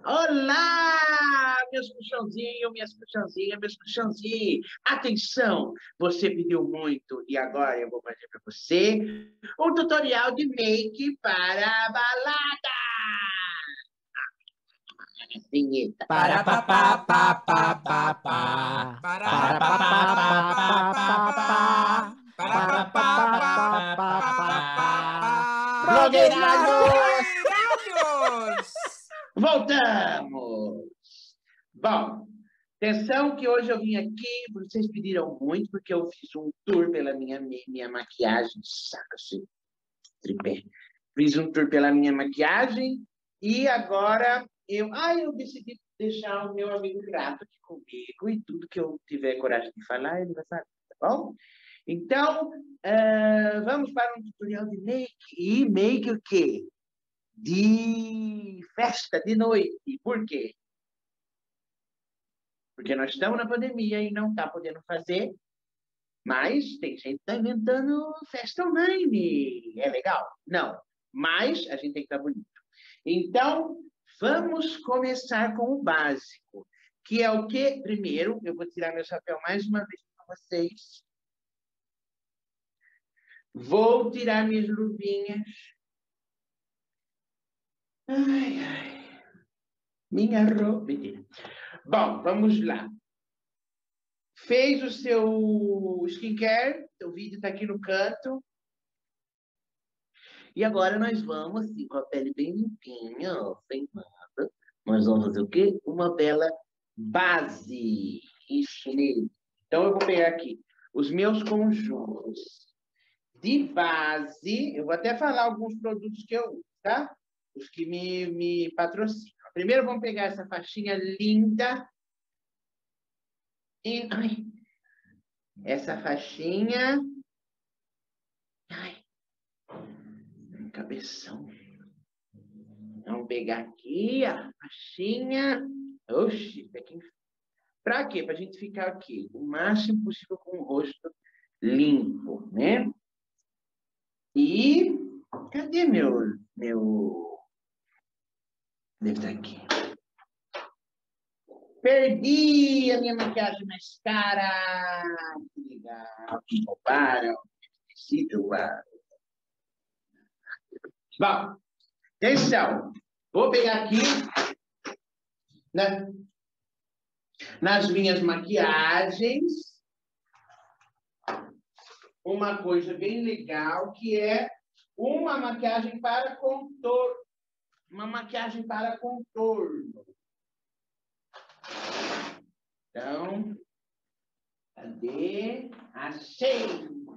Olá, meus puxãozinhos, minhas puxãozinhas, meus puxãozinhos. Atenção, você pediu muito e agora eu vou fazer para você um tutorial de make para a balada. Vinheta. Para pa pa pa pa pa pa. Para pa pa pa pa pa pa. Para pa pa pa pa pa pa. Blogueiralhos! Blogueiralhos! Voltamos! Bom, atenção que hoje eu vim aqui, vocês pediram muito, porque eu fiz um tour pela minha maquiagem, saca assim, tripé. Fiz um tour pela minha maquiagem e agora eu decidi deixar o meu amigo Grato aqui comigo e tudo que eu tiver coragem de falar, ele vai falar, tá bom? Então, vamos para um tutorial de make. E make o quê? De festa, de noite. Por quê? Porque nós estamos na pandemia e não está podendo fazer, mas tem gente que está inventando festa online. É legal? Não. Mas a gente tem que estar bonito. Então, vamos começar com o básico, que é o quê? Primeiro, eu vou tirar meu chapéu mais uma vez para vocês. Vou tirar minhas luvinhas. Ai, ai. Minha roupa. Mentira. Bom, vamos lá. Fez o seu skincare, o vídeo está aqui no canto. E agora nós vamos, assim, com a pele bem limpinha, ó, sem nada. Nós vamos fazer o quê? Uma bela base. Isso mesmo. Então, eu vou pegar aqui os meus conjuntos de base. Eu vou até falar alguns produtos que eu uso, tá? Os que me patrocinam. Primeiro, vamos pegar essa faixinha linda. Ai, essa faixinha. Ai, cabeção. Vamos pegar aqui a faixinha. Oxi, pra quê? Pra gente ficar aqui o máximo possível com o rosto limpo, né? E cadê meu... Deve estar aqui. Perdi a minha maquiagem mais cara. Que legal. Que roubaram. Bom, atenção. Vou pegar aqui, né, nas minhas maquiagens, uma coisa bem legal, que é uma maquiagem para contorno. Uma maquiagem para contorno. Então, cadê? Achei!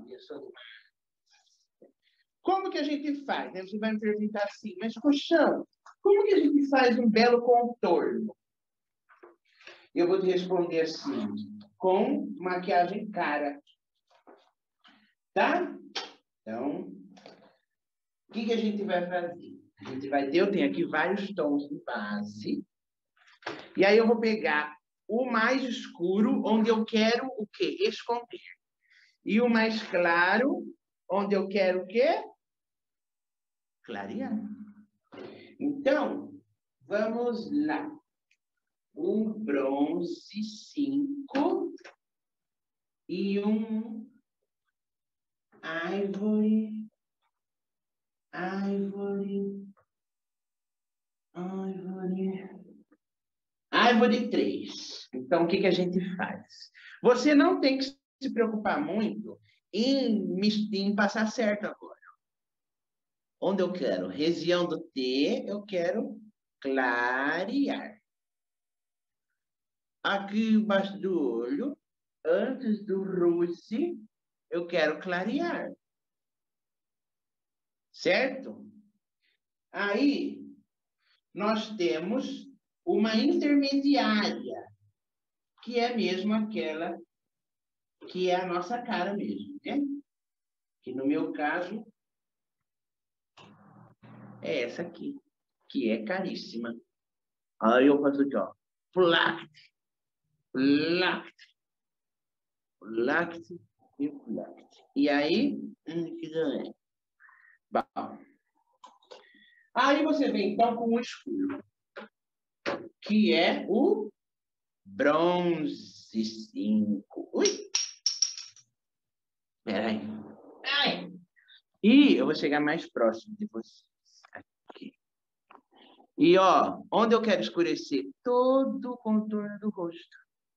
Como que a gente faz? Você vai me perguntar assim, mas, Roxão, como que a gente faz um belo contorno? Eu vou te responder assim, com maquiagem cara. Tá? Então, o que a gente vai fazer? A gente vai ter, eu tenho aqui vários tons de base. E aí eu vou pegar o mais escuro, onde eu quero o quê? Esconder. E o mais claro, onde eu quero o quê? Clarear. Então, vamos lá. Um bronze 5 e um ivory 3. Então, o que a gente faz? Você não tem que se preocupar muito em passar certo agora. Onde eu quero? Região do T, eu quero clarear. Aqui embaixo do olho, antes do russe, eu quero clarear. Certo? Aí, nós temos uma intermediária, que é mesmo aquela que é a nossa cara mesmo, né? Que no meu caso é essa aqui, que é caríssima. Aí eu faço aqui, ó. Plact e plact. E aí, que ganha. Bom. Aí você vem então com o escuro. que é o bronze 5. Ui! Peraí. Ai! E eu vou chegar mais próximo de vocês. Aqui. E, ó, onde eu quero escurecer? Todo o contorno do rosto.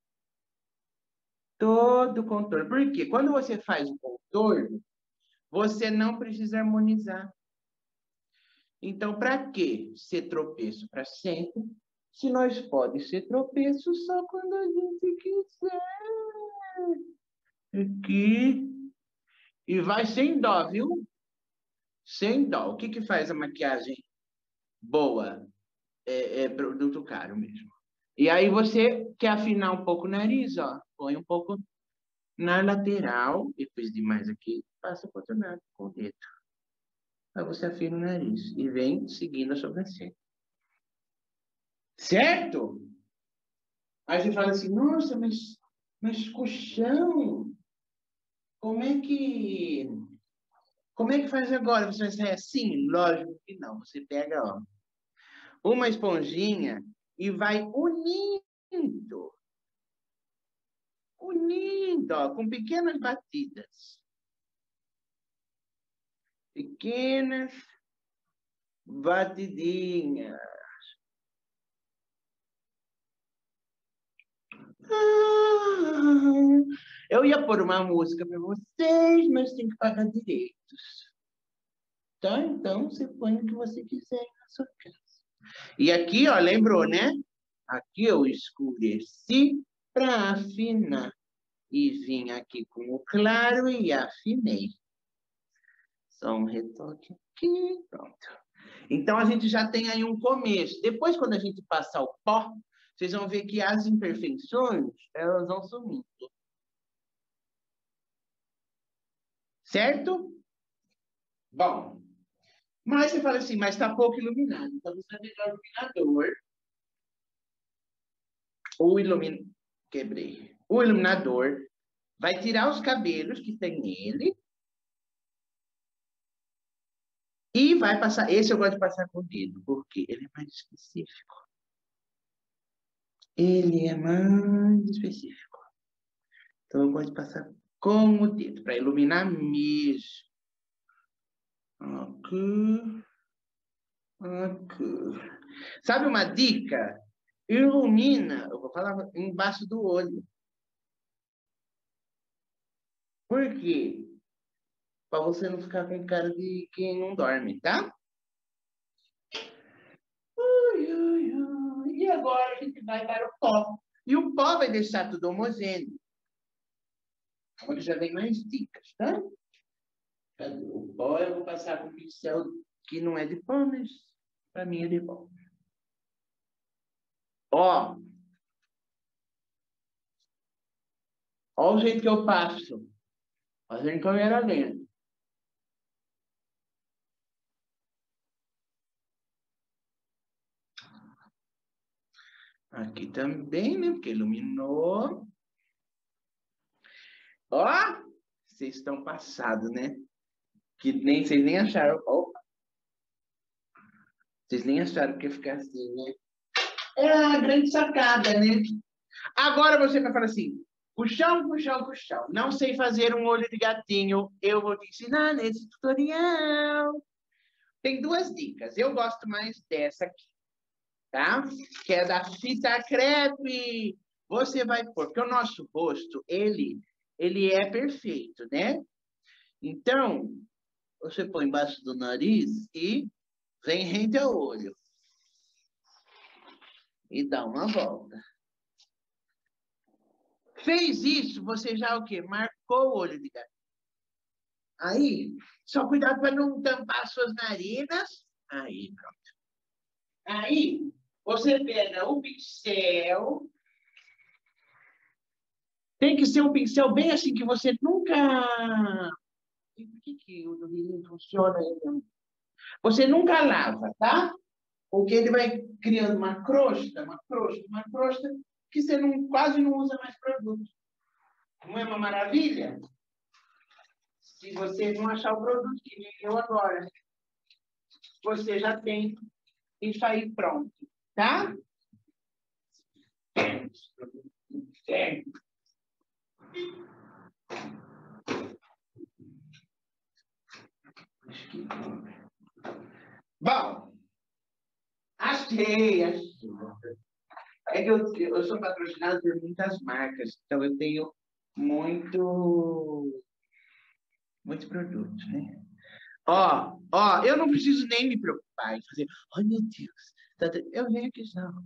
Todo o contorno. Por quê? Quando você faz o contorno, você não precisa harmonizar. Então, para que ser tropeço para sempre? Se nós podemos ser tropeço só quando a gente quiser. Aqui. E vai sem dó, viu? Sem dó. O que que faz a maquiagem boa? É produto caro mesmo. E aí você quer afinar um pouco o nariz, ó. Põe um pouco na lateral, depois de mais aqui, passa para o outro lado com o dedo. Aí você afina o nariz e vem seguindo a sobrancelha. Certo? Aí você fala assim, nossa, mas colchão, como é que faz agora? Você vai sair assim? Lógico que não. Você pega, ó, uma esponjinha e vai unindo, ó, com pequenas batidas. Pequenas batidinhas. Eu ia pôr uma música para vocês, mas tem que pagar direitos. Tá? Então, você põe o que você quiser na sua casa. E aqui, ó, lembrou, né? Aqui eu escureci para afinar. E vim aqui com o claro e afinei. Só um retoque aqui, pronto. Então, a gente já tem aí um começo. Depois, quando a gente passar o pó, vocês vão ver que as imperfeições, elas vão sumindo. Certo? Bom, mas você fala assim, mas está pouco iluminado. Então, você vai pegar o iluminador. Quebrei. O iluminador vai tirar os cabelos que tem nele e vai passar. Esse eu gosto de passar com o dedo, porque ele é mais específico. Ele é mais específico. Então, eu gosto de passar com o dedo, para iluminar mesmo. Aqui. Aqui. Sabe uma dica? Ilumina, eu vou falar embaixo do olho. Por quê? Para você não ficar com cara de quem não dorme, tá? Ui, ui, ui. E agora a gente vai para o pó. E o pó vai deixar tudo homogêneo. Agora já vem mais dicas, tá? O pó eu vou passar com um pincel que não é de pó, mas para mim é de pó. Ó. Ó o jeito que eu passo. Fazendo câmera lenta. Aqui também, né? Porque iluminou. Ó, vocês estão passados, né? Que nem, vocês nem acharam. Opa! Vocês nem acharam que ia ficar assim, né? É a grande sacada, né? Agora você vai falar assim, puxão, puxão, puxão. Não sei fazer um olho de gatinho. Eu vou te ensinar nesse tutorial. Tem duas dicas. Eu gosto mais dessa aqui, tá? Que é da fita crepe. Você vai pôr, porque o nosso rosto, ele é perfeito, né? Então, você põe embaixo do nariz e vem rente ao olho. E dá uma volta. Fez isso, você já o quê? Marcou o olho de gato. Aí, só cuidado para não tampar suas narinas. Aí, pronto. Aí, você pega o pincel. Tem que ser um pincel bem assim que você nunca... Por que o do Rio funciona ainda? Você nunca lava, tá? Porque ele vai criando uma crosta, que você não, quase não usa mais produto. Não é uma maravilha? Se você não achar o produto, que nem eu agora, você já tem isso aí pronto, tá? Bom, achei. É que eu sou patrocinado por muitas marcas, então eu tenho muitos produtos, né? Ó, eu não preciso nem me preocupar em fazer, ai meu Deus, eu venho aqui não.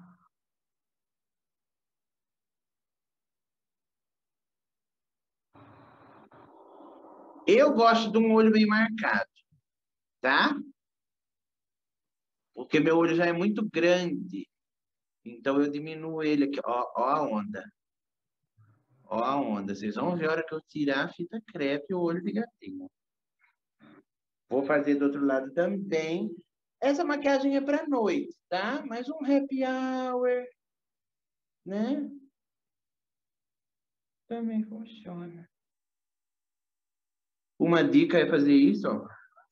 Eu gosto de um olho bem marcado, tá? Porque meu olho já é muito grande, então eu diminuo ele aqui, ó a onda. Ó a onda, vocês vão ver a hora que eu tirar a fita crepe o olho de gatinho. Vou fazer do outro lado também. Essa maquiagem é para noite, tá? Mais um happy hour, né? Também funciona. Uma dica é fazer isso, ó.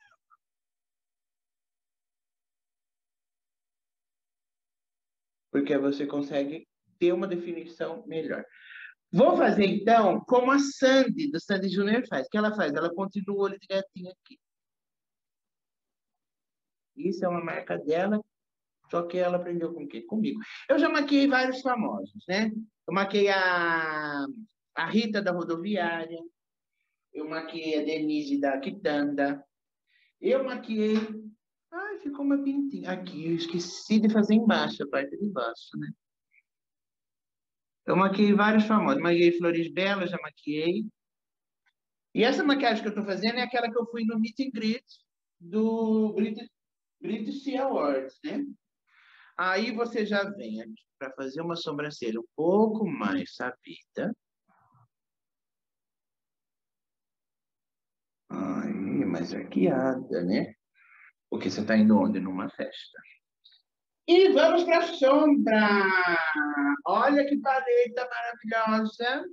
Porque você consegue ter uma definição melhor. Vou fazer, então, como a Sandy, do Sandy Júnior faz. O que ela faz? Ela continua o olho de gatinho aqui. Isso é uma marca dela, só que ela aprendeu com o quê? Comigo. Eu já maquiei vários famosos, né? Eu maquiei a Rita da Rodoviária, eu maquiei a Denise da Quitanda, eu maquiei... Ai, ficou uma pintinha. Aqui, eu esqueci de fazer embaixo, a parte de baixo, né? Eu maquiei vários famosos. Maquiei Flores Belas, já maquiei. E essa maquiagem que eu estou fazendo é aquela que eu fui no Meet and Greet do British Awards, né? Aí você já vem aqui para fazer uma sobrancelha um pouco mais sabida. Aí, mais arqueada, né? Porque você está indo onde? Numa festa. E vamos para a sombra. Olha que paleta maravilhosa.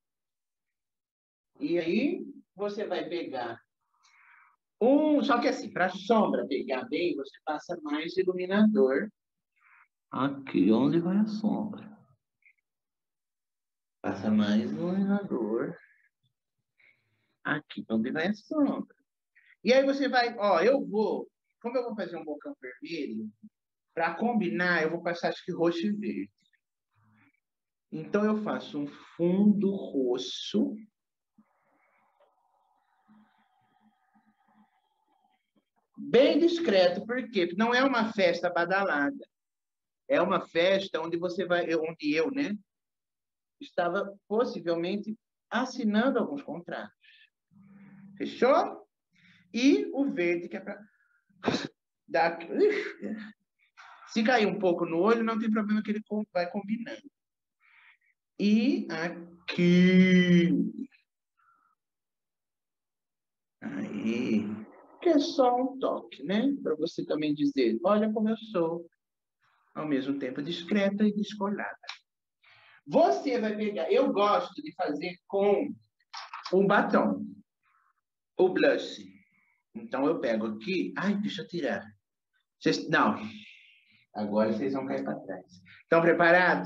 E aí, você vai pegar só que assim, para a sombra pegar bem, você passa mais iluminador. Aqui onde vai a sombra. Passa mais iluminador. Aqui onde vai a sombra. E aí você vai, ó, como eu vou fazer um bocão vermelho, para combinar, eu vou passar acho que roxo e verde. Então eu faço um fundo roxo. Bem discreto, por quê? Porque não é uma festa badalada. É uma festa onde onde eu, né, estava possivelmente assinando alguns contratos. Fechou? E o verde, que é para dar... Se cair um pouco no olho, não tem problema que ele vai combinando. E aqui... Aí... Que é só um toque, né? Para você também dizer, olha como eu sou. Ao mesmo tempo discreta e descolada. Você vai pegar... Eu gosto de fazer com um batom. O blush. Então, eu pego aqui... Ai, deixa eu tirar. Não. Agora vocês vão cair para trás. Estão preparados?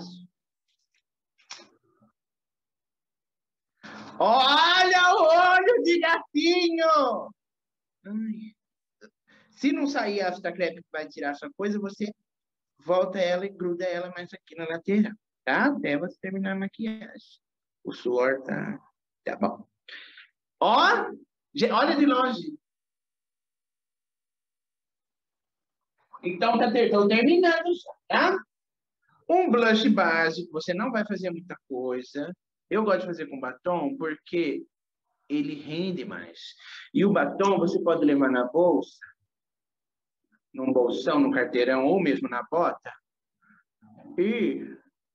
Olha o olho de gatinho! Ai. Se não sair a fita crepe que vai tirar a sua coisa, você volta ela e gruda ela mais aqui na lateral, tá? Até você terminar a maquiagem. O suor tá bom. Ó, olha de longe. Então, estão terminando já, tá? Um blush básico, você não vai fazer muita coisa. Eu gosto de fazer com batom porque ele rende mais. E o batom você pode levar na bolsa, num bolsão, no carteirão ou mesmo na bota. E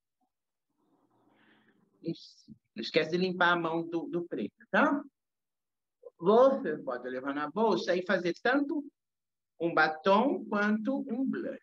não esquece de limpar a mão do preto, tá? Você pode levar na bolsa e fazer tanto um batom quanto um blush.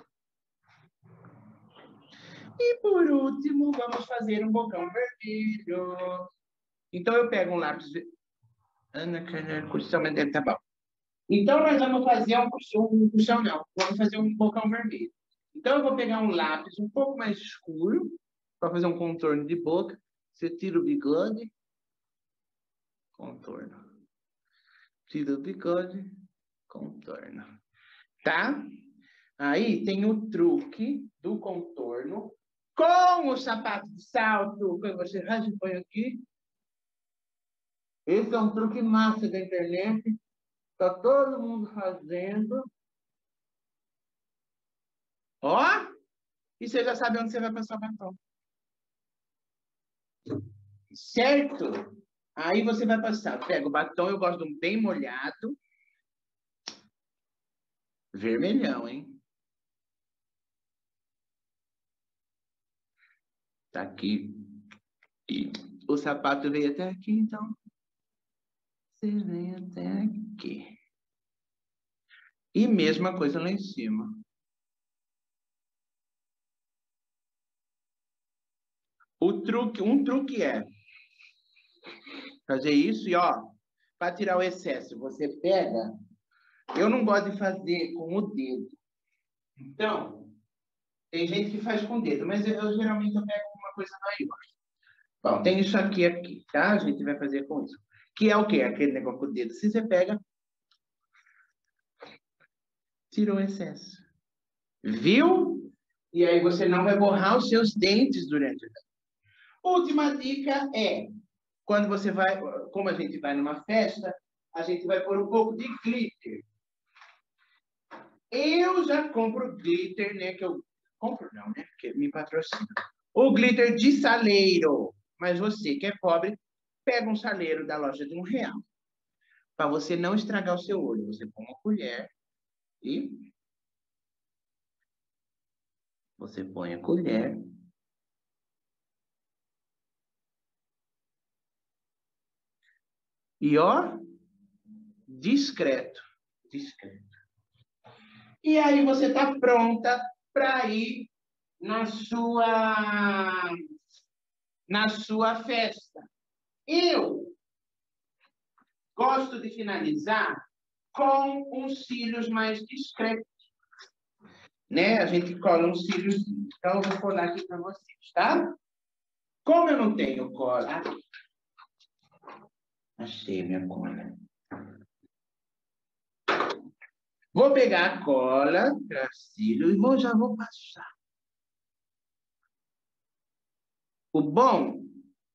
E por último, vamos fazer um bocão vermelho. Então eu pego um lápis... Ana, tá bom. Então nós vamos fazer um puxão, não. Vamos fazer um bocão vermelho. Então eu vou pegar um lápis um pouco mais escuro, para fazer um contorno de boca, você tira o bigode, contorno. Tira o bigode, contorno. Tá? Aí tem o truque do contorno com o sapato de salto, que você rasga e põe aqui. Esse é um truque massa da internet. Tá todo mundo fazendo. Ó! E você já sabe onde você vai passar o batom. Certo? Aí você vai passar. Pega o batom, eu gosto de um bem molhado. Vermelhão, hein? Tá aqui. E o sapato veio até aqui, então. Você vem até aqui. E mesma coisa lá em cima. Um truque é fazer isso e, ó, para tirar o excesso, você pega... Eu não gosto de fazer com o dedo. Então, tem gente que faz com o dedo, mas eu geralmente eu pego uma coisa maior. Bom, tem isso aqui, tá? A gente vai fazer com isso. Que é o quê? Aquele negócio com o dedo. Se você pega, tira o excesso. Viu? E aí você não vai borrar os seus dentes durante o dia. Última dica é, quando você vai, como a gente vai numa festa, a gente vai pôr um pouco de glitter. Eu já compro glitter, né? Que eu compro não, né? Porque me patrocina. O glitter de saleiro. Mas você que é pobre, pega um saleiro da loja de R$1. Para você não estragar o seu olho. Você põe uma colher e... Você põe a colher. E ó, discreto. Discreto. E aí você está pronta para ir na sua festa. Eu gosto de finalizar com uns cílios mais discretos. Né? A gente cola uns cílios. Então, eu vou colar aqui para vocês, tá? Como eu não tenho cola... Achei minha cola. Vou pegar a cola para cílio e já vou passar. O bom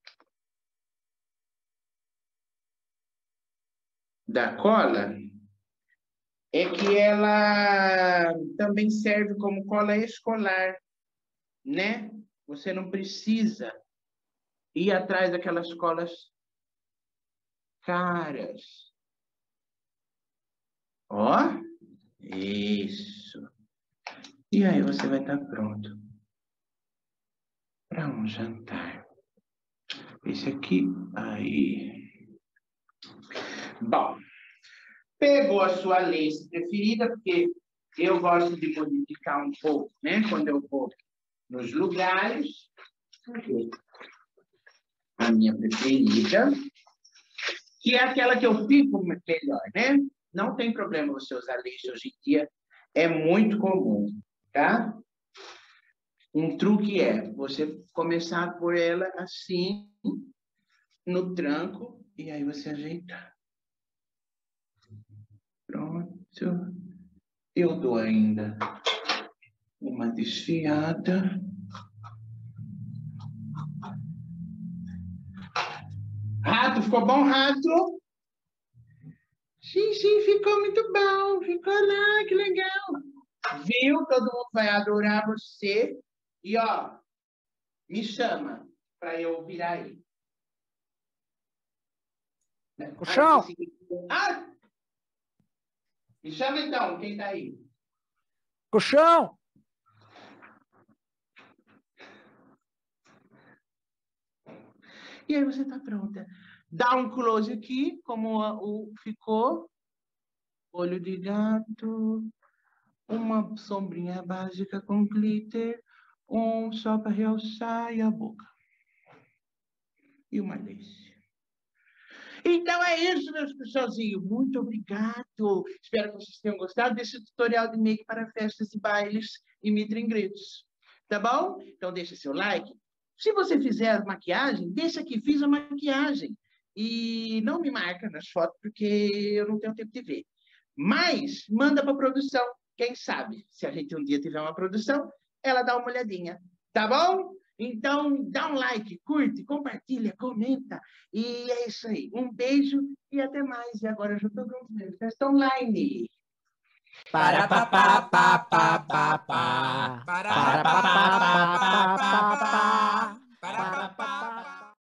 da cola é que ela também serve como cola escolar, né? Você não precisa ir atrás daquelas colas caras. Ó, isso. E aí você vai estar pronto para um jantar. Esse aqui, aí. Bom, pegou a sua lace preferida, porque eu gosto de modificar um pouco, né? Quando eu vou nos lugares. A minha preferida, que é aquela que eu fico melhor, né? Não tem problema você usar lace hoje em dia, é muito comum, tá? Um truque é você começar por ela assim, no tranco, e aí você ajeitar. Pronto. Eu dou ainda uma desfiada. Rato, ficou bom, rato? Sim, ficou muito bom. Ficou lá, que legal. Viu? Todo mundo vai adorar você. E, ó, me chama para eu virar aí. O chão! Ah! Me chama então, quem tá aí? Colchão! E aí você tá pronta. Dá um close aqui, como ficou. Olho de gato. Uma sombrinha básica com glitter. Só para realçar e a boca. E uma lace. Então é isso, meus pessoalzinhos. Muito obrigado. Espero que vocês tenham gostado desse tutorial de make para festas e bailes e meet and greets. Tá bom? Então deixa seu like, Se você fizer a maquiagem, deixa que fiz a maquiagem. E não me marca nas fotos, porque eu não tenho tempo de ver. Mas manda para a produção. Quem sabe, se a gente um dia tiver uma produção, ela dá uma olhadinha. Tá bom? Então, dá um like, curte, compartilha, comenta. E é isso aí. Um beijo e até mais. E agora eu já estou pronto mesmo. Festa online. Para pa pa pa pa pa pa. Para pa pa pa pa pa pa.